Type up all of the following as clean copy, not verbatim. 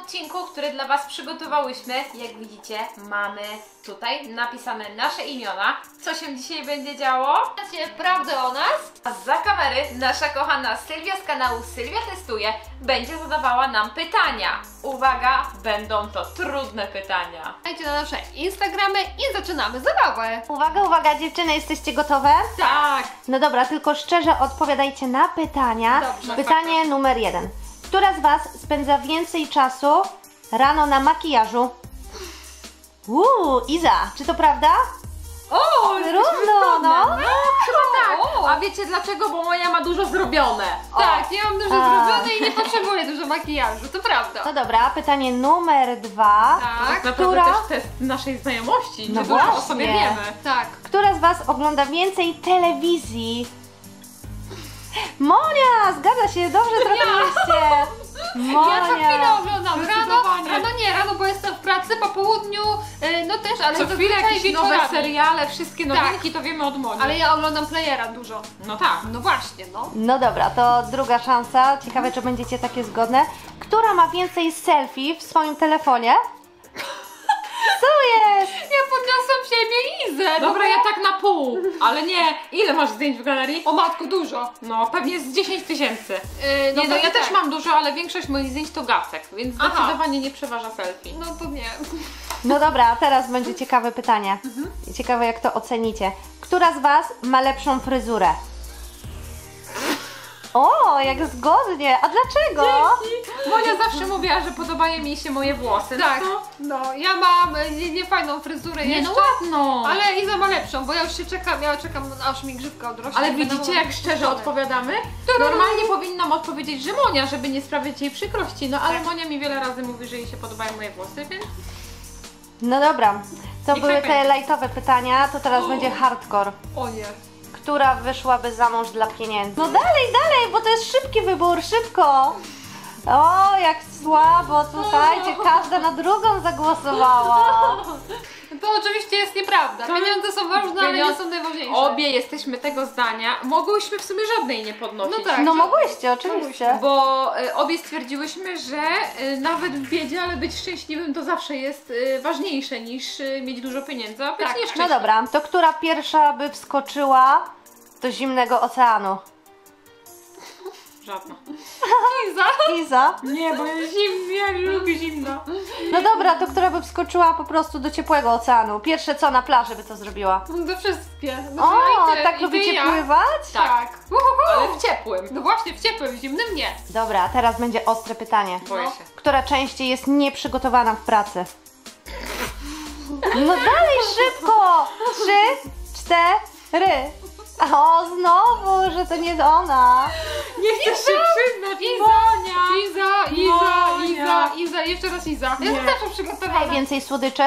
odcinku, który dla Was przygotowałyśmy. Jak widzicie, mamy tutaj napisane nasze imiona. Co się dzisiaj będzie działo? Znacie prawdę o nas? A za kamery nasza kochana Sylwia z kanału Sylwia Testuje będzie zadawała nam pytania. Uwaga, będą to trudne pytania. Dajcie na nasze Instagramy i zaczynamy zabawę. Uwaga, uwaga dziewczyny, jesteście gotowe? Tak! No dobra, tylko szczerze odpowiadajcie na pytania. Dobrze. Pytanie numer 1. Która z Was spędza więcej czasu rano na makijażu? Iza, czy to prawda? O, Równo, no. chyba tak. O. A wiecie dlaczego? Bo moja ma dużo zrobione. Tak, ja mam dużo zrobione i nie potrzebuję dużo makijażu, to prawda. No dobra, pytanie numer 2. Tak, Naprawdę Która? też test naszej znajomości. No Czy dużo o właśnie. sobie wiemy. tak. Która z Was ogląda więcej telewizji? Monia, zgadza się, dobrze trafiliście. Ja co chwilę oglądam. Zdecydowanie. Rano, bo jestem w pracy, po południu, no też, ale Co chwilę zazwyczaj jakieś nowe wieczorami. seriale, wszystkie nowinki to wiemy od Moni. Ale ja oglądam Playera dużo. No tak. No właśnie, no. No dobra, to druga szansa. Ciekawe, czy będziecie takie zgodne. Która ma więcej selfie w swoim telefonie? Co jest? Ja podniosłam siebie Izę. Dobra, ja tak na pół, ale nie. Ile masz zdjęć w galerii? O matko, dużo. No, pewnie z 10 tysięcy. No Nie, no ja tak. też mam dużo, ale większość moich zdjęć to gacek, więc Aha. zdecydowanie nie przeważa selfie. No to nie. No dobra, a teraz będzie ciekawe pytanie. Ciekawe, jak to ocenicie. Która z Was ma lepszą fryzurę? O, jak zgodnie. A dlaczego? Monia zawsze mówiła, że podobają mi się moje włosy. Tak, No, no ja mam niefajną fryzurę nie, jeszcze, no ładno. ale Iza ma lepszą, bo ja już się czekam, aż mi grzywka odrośnie. Ale i będę widzicie, mogła jak szczerze wkurzone. odpowiadamy? Normalnie powinnam odpowiedzieć, że Monia, żeby nie sprawiać jej przykrości, no ale Tak. Monia mi wiele razy mówi, że jej się podobają moje włosy, więc... No dobra, to Niech były tak te będzie. lajtowe pytania, to teraz będzie hardcore. O nie. Która wyszłaby za mąż dla pieniędzy? No dalej, dalej, bo to jest szybki wybór, szybko! O, jak słabo, słuchajcie, każda na drugą zagłosowała. To oczywiście jest nieprawda. To- Pieniądze są ważne, ale nie są najważniejsze. Obie jesteśmy tego zdania. Mogłyśmy w sumie żadnej nie podnosić. No tak. No mogłyście, oczywiście. Bo obie stwierdziłyśmy, że nawet w biedzie, ale być szczęśliwym to zawsze jest ważniejsze niż mieć dużo pieniędzy, a być Tak. No nieszczęśliwym. dobra, to która pierwsza by wskoczyła do zimnego oceanu? Żadna. Iza. Iza? Nie, bo jest zimny, ja nie lubię zimna. No dobra, to która by wskoczyła po prostu do ciepłego oceanu? Pierwsze co, na plaży by to zrobiła? To wszystkie. No O, to idzie, tak idzie lubicie ja. pływać? Tak. Ale w ciepłym. No właśnie, w ciepłym, w zimnym nie. Dobra, teraz będzie ostre pytanie. Boję No. się. Która częściej jest nieprzygotowana w pracy? No dalej, szybko! 3, 4. O, znowu, że to nie ona. Nie chcesz się przyznać, Iza, jeszcze raz Iza. Ja jestem zawsze przygotowana. Najwięcej słodyczy?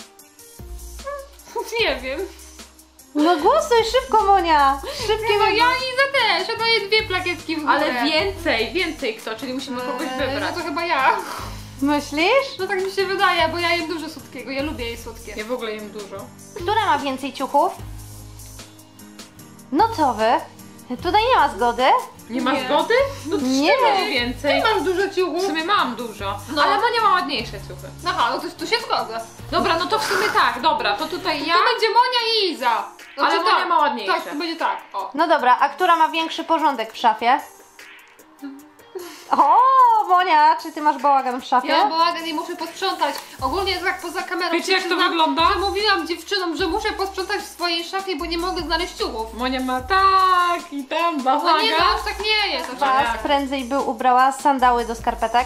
Nie wiem. No głosuj szybko, Monia. Szybkie No ja Iza też, ja daję 2 plakietki w górę. Ale więcej kto, czyli musimy kogoś wybrać. No to chyba ja. Myślisz? No tak mi się wydaje, bo ja jem dużo słodkiego, ja lubię jej słodkie. Ja w ogóle jem dużo. Która ma więcej ciuchów? No co wy? Tutaj nie ma zgody? Nie ma Nie. zgody? No to Nie. nie więcej. Ty masz dużo W ciuchów. sumie mam dużo, No. ale Monia ma ładniejsze ciuchy. Aha, no to tu się zgodzę. Dobra, no to w sumie tak, dobra, to tutaj ja. To będzie Monia i Iza. Ale Znaczy Monia ma ładniejsze. Tak, to będzie tak. O. No dobra, a która ma większy porządek w szafie? O, Monia, czy ty masz bałagan w szafie? Ja bałagan i muszę posprzątać. Ogólnie tak poza kamerą. Wiecie, jak to przyznam, wygląda? że mówiłam dziewczynom, że muszę posprzątać w swojej szafie, bo nie mogę znaleźć ciuchów. Monia ma tak i tam No bałagan. nie, no aż tak nie jest. Aż Was tak. prędzej by ubrała sandały do skarpetek?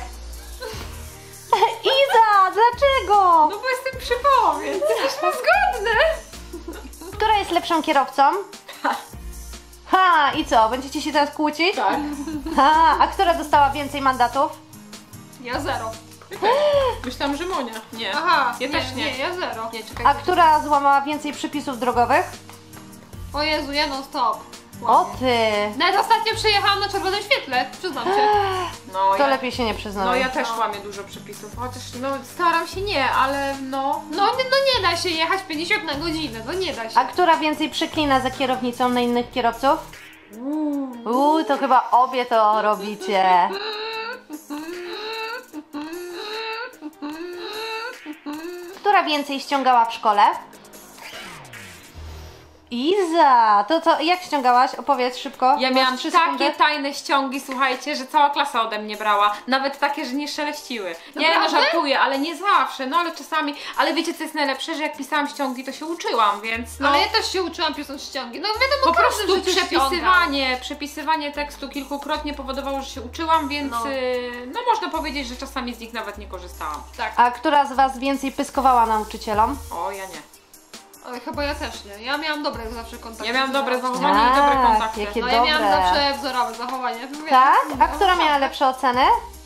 Iza, dlaczego? No bo jestem przy połowie. Jesteśmy zgodne. Która jest lepszą kierowcą? Ha, i co? Będziecie się teraz kłócić? Tak. Ha, a która dostała więcej mandatów? Ja 0. Myślałam, że Monia. Nie. Aha, Ja też nie. Nie, ja 0. Nie, czekaj. A która złamała więcej przepisów drogowych? O Jezu, ja non stop. O ty! Nawet ostatnio przejechałam na czerwonym świetle, przyznam się. No, To ja, lepiej się nie przyznać. no ja też łamię dużo przepisów, chociaż no staram się nie, ale no. No nie da się jechać 50 na godzinę, no nie da się. A która więcej przyklina za kierownicą na innych kierowców? To chyba obie to robicie. która więcej ściągała w szkole? Iza! To co, jak ściągałaś? Opowiedz szybko. Ja Masz miałam 3 takie sekundy. tajne ściągi, słuchajcie, że cała klasa ode mnie brała. Nawet takie, że nie szeleściły. Nie, no Naprawdę? żartuję, ale nie zawsze, no ale czasami. Ale wiecie co jest najlepsze, że jak pisałam ściągi, to się uczyłam, więc no. Ale ja też się uczyłam pisząc ściągi. No wiadomo, Po każdy w prostu życiu ściąga. przepisywanie tekstu kilkukrotnie powodowało, że się uczyłam, więc No. no można powiedzieć, że czasami z nich nawet nie korzystałam. Tak, A która z was więcej pyskowała nauczycielom? O, ja nie. ale chyba ja też nie. Ja miałam dobre zawsze kontakty. Ja miałam z dobre nauczycielem. zachowanie i dobre Tak, kontakty. jakie No ja miałam dobre. zawsze wzorowe zachowanie. Tak? A która miała lepsze oceny?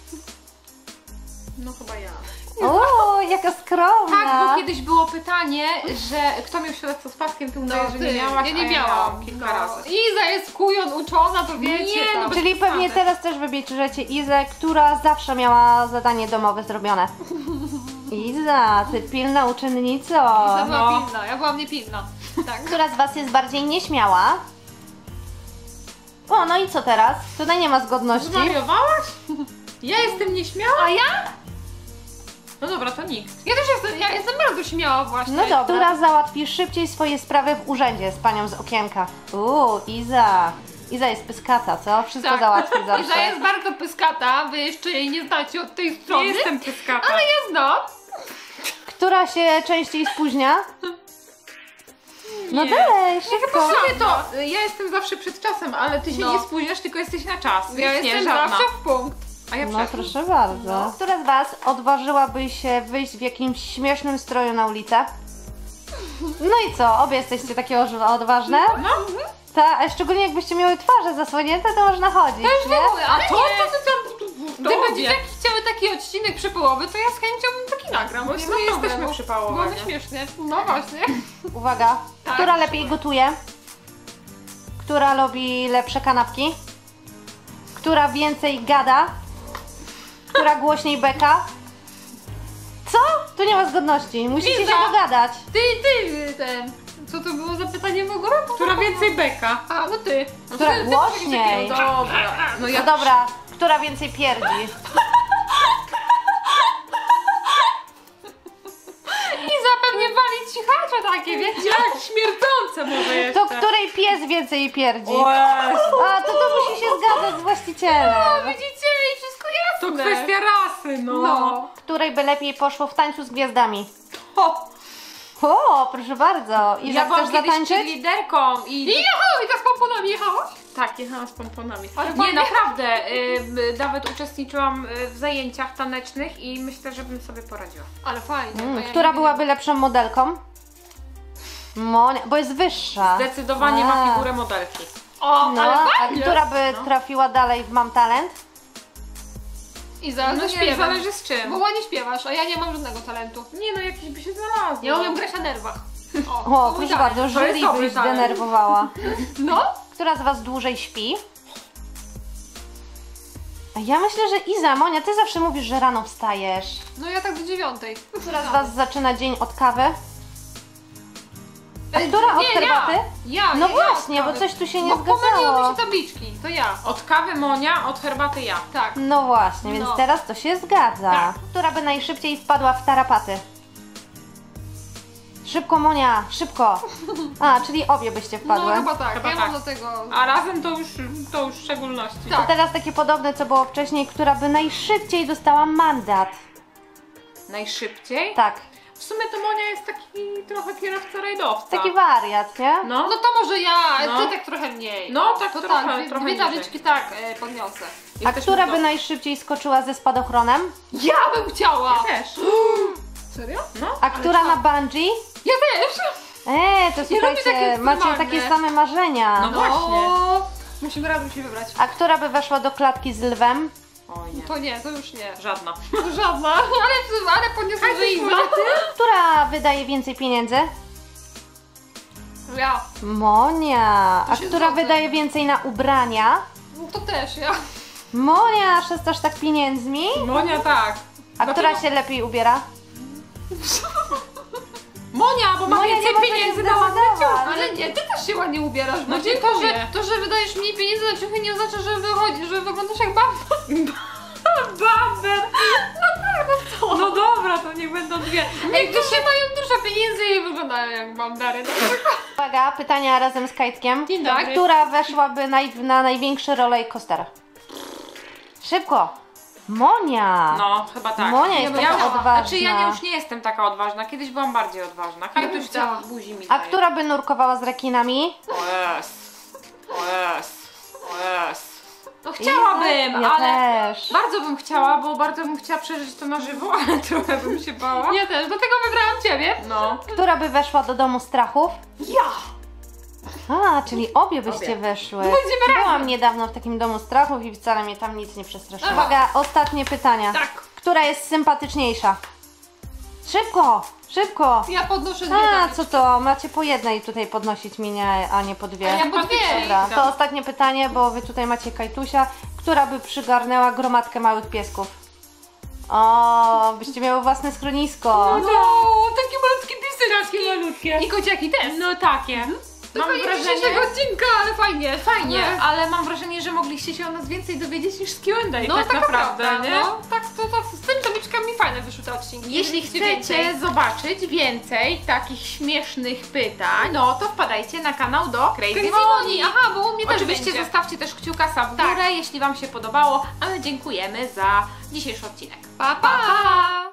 No chyba ja. O, jaka skromna! Tak, bo kiedyś było pytanie, że kto miał świadectwo z paskiem, ty udajesz, że nie miałaś, ja nie a miałam. kilka razy. Iza jest kujon uczona, to wiecie. Nie, no tam. bez- Czyli pewnie teraz też wybierzecie Izę, która zawsze miała zadanie domowe zrobione. Iza, ty pilna uczennico. Iza była No. pilna, ja byłam niepilna. Tak. Która z was jest bardziej nieśmiała? O, no i co teraz? Tutaj nie ma zgodności. Zwariowałaś? Ja jestem nieśmiała? A ja? No dobra, to nikt. Ja też jestem bardzo śmiała właśnie. No dobra. Która załatwi szybciej swoje sprawy w urzędzie z panią z okienka? Iza. Iza jest pyskata, co? Wszystko Tak. załatwi Iza zawsze. jest bardzo pyskata, wy jeszcze jej nie znacie od tej Nie strony. jestem pyskata. Ale ja znam. Która się częściej spóźnia? No Nie. dalej, szybko. W sumie to ja jestem zawsze przed czasem, ale ty się No. nie spóźniasz, tylko jesteś na czas. Ja Więc nie, jestem żadna. zawsze w punkt. A ja No przed. proszę bardzo. Która z was odważyłaby się wyjść w jakimś śmiesznym stroju na ulicę? No i co? Obie jesteście takie odważne? No. Tak, a szczególnie jakbyście miały twarze zasłonięte, to można chodzić, nie? Ale To, nie. co ty tam... Gdyby dzieciaki chciały taki odcinek przypołowy, to ja z chęcią bym taki nagram. Bo nie my ma jesteśmy problemu. przypałowe, Byłoby nie? śmiesznie. No właśnie. Uwaga, Tak. która lepiej gotuje? Która lubi lepsze kanapki? Która więcej gada? Która głośniej beka? Co? Tu nie ma zgodności, musicie Liza. się dogadać. Ten. Co to było za pytanie w ogóle? Która więcej beka. A, no ty. Która Ty głośniej? coś takiego. Dobra. No No ja dobra, która więcej pierdzi? I zapewnie wali cichacza takie, wiecie? Jak śmierdzące może jeszcze. To której pies więcej pierdzi? O Jezu. A, to musi się zgadzać z właścicielem. Widzicie? I wszystko To jasne. kwestia rasy, no. No. Której by lepiej poszło w tańcu z gwiazdami? O, O, proszę bardzo. I ja że chcesz byłam kiedyś przed zatańczyć? liderką I i... jechał, i tak z pomponami jechałaś? Tak, jechałam z pomponami. Ale Nie, fajnie. naprawdę. Nawet uczestniczyłam w zajęciach tanecznych i myślę, że bym sobie poradziła. Ale fajnie. to ja Która nie byłaby lepszą modelką? Monia, bo jest wyższa. Zdecydowanie A. ma figurę modelki. O, No, ale a fajnie. która by No. trafiła dalej w Mam Talent? I za No nie, śpiewem. zależy z czym. Bo ładnie śpiewasz, a ja nie mam żadnego talentu. Nie no, jakiś by się znalazł. Ja umiem grać na nerwach. O, to proszę tak. bardzo, jest jury dobry byś talent. zdenerwowała. No? Która z was dłużej śpi? A ja myślę, że Iza, Monia, ty zawsze mówisz, że rano wstajesz. No ja tak do 9. Która z was zaczyna dzień od kawy? A która od nie, herbaty? Ja, No nie, właśnie, ja bo od coś tu się nie Bo pomyliły zgadzało. mi się tabliczki, to ja. Od kawy Monia, od herbaty ja. Tak. No właśnie, więc No. teraz to się zgadza. Tak. Która by najszybciej wpadła w tarapaty? Szybko, Monia, szybko. A, czyli obie byście wpadły. No chyba tak, Chyba ja tak. mam do tego... A razem to już w szczególności. Tak. To teraz takie podobne, co było wcześniej, która by najszybciej dostała mandat. Najszybciej? Tak, W sumie to Monia jest taki trochę kierowca rajdowca. taki wariat, nie? No. No to może ja, No. ty tak trochę mniej. No, tak to trochę- tak, trochę dwie niżej. tabliczki tak podniosę. A Jesteśmy która w by domu. najszybciej skoczyła ze spadochronem? Ja bym chciała! Ja też. Serio? No. A która co? na bungee? Ja też! To lubię takie słuchajcie, macie ekstremalne. takie same marzenia. No. Właśnie. Musimy razem się wybrać. A która by weszła do klatki z lwem? Oj nie. To nie, to już nie. Żadna. To żadna, ale podniosę, że Iza. Która wydaje więcej pieniędzy? Ja. Monia. A się która zgodzę. wydaje więcej na ubrania? No to też ja. Monia, przestasz tak pieniędzmi? Monia tak. A Dlatego- która się lepiej ubiera? Monia, bo ma Monia więcej nie może pieniędzy nie na ładne zdecydować. ciuchy. Ale nie, ty też się ładnie ubierasz. No Bo dziękuję. to, że wydajesz mniej pieniędzy na ciuchy nie oznacza, że wyglądasz jak baba. Bamber! No dobra, to niech będą dwie. Ej, się mają dużo pieniędzy i wyglądają jak bambery. Uwaga, pytania razem z Kajtkiem. Dzień dobry. Która weszłaby na największy roller coaster? Szybko! Monia! No, chyba tak. Monia jest taka ja, odważna. Znaczy ja już nie jestem taka odważna, kiedyś byłam bardziej odważna. Kajtuś chciała. buzi mi A daje. która by nurkowała z rekinami? O jest, o jest, o jest. No chciałabym, Ja ale też. bardzo bym chciała, bo bardzo bym chciała przeżyć to na żywo, ale trochę bym się bała. Ja też, dlatego wybrałam ciebie. No. Która by weszła do domu strachów? Ja! A, czyli obie byście Obie. weszły. Będziemy razem. Byłam niedawno w takim domu strachów i wcale mnie tam nic nie przestraszyło. Aha. Uwaga, ostatnie pytania. Tak. Która jest sympatyczniejsza? Szybko, szybko. Ja podnoszę dwie A, damy. co to? Macie po jednej tutaj podnosić mnie, a nie po dwie. A ja po dwie. Dobra, to ostatnie pytanie, bo wy tutaj macie Kajtusia. Która by przygarnęła gromadkę małych piesków? O, byście miały własne schronisko. No, takie malutkie pisy, takie malutkie. I kociaki też. No takie. Tylko Mam nie wrażenie, dzisiejszego odcinka, ale fajnie. fajnie, ale mam wrażenie, że mogliście się o nas więcej dowiedzieć niż z Q&A, No tak taka naprawdę, prawda, nie? no. Tak, to z tym tomiczkami fajne wyszły te odcinki. Jeśli Więcej. chcecie zobaczyć więcej takich śmiesznych pytań, no to wpadajcie na kanał do Crazy Crazy Moni. Moni, aha, bo u mnie też Oczywiście będzie. zostawcie też kciuka w górę, jeśli wam się podobało, a my dziękujemy za dzisiejszy odcinek. Pa, pa!